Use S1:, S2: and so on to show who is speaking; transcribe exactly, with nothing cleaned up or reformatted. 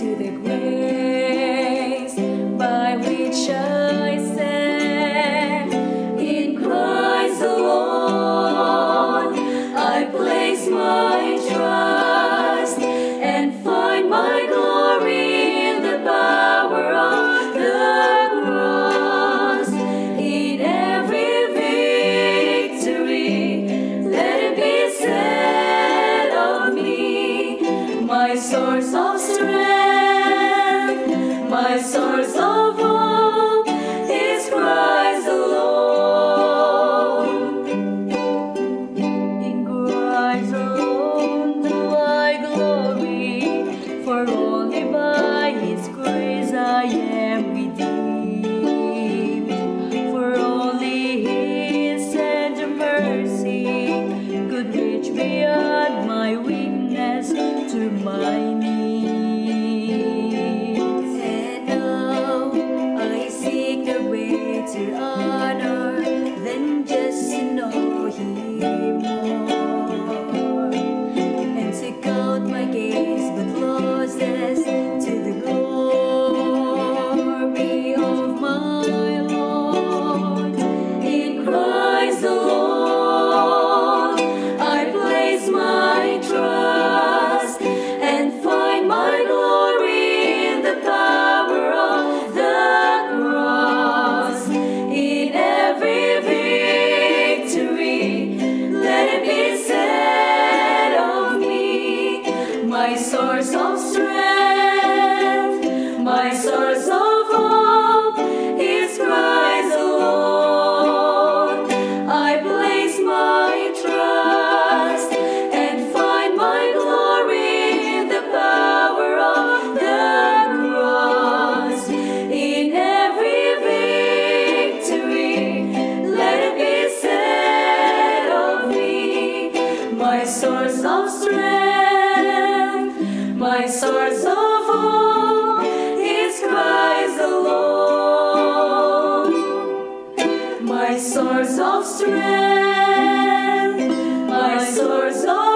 S1: to the grace by which I stand. In Christ alone I place my trust and find my glory in the power of the cross. In every victory, let it be said of me, my source of strength, my source of hope is Christ alone. In Christ alone do I glory, for only by His grace I am redeemed. For only His tender mercy could reach beyond my weakness to my needs. And now I seek the way to honor than just to know Him more, and seek out my gaze but closest to the glory of my Lord. In Christ alone I place my trust and find my glory in the power of the cross. In every victory, let it be said of me, my source of strength, my source of hope is Christ alone. I place my trust and find my glory in the power of the cross. In every victory, let it be said of me, my source of strength, my source of hope is Christ alone. My source of strength, my source of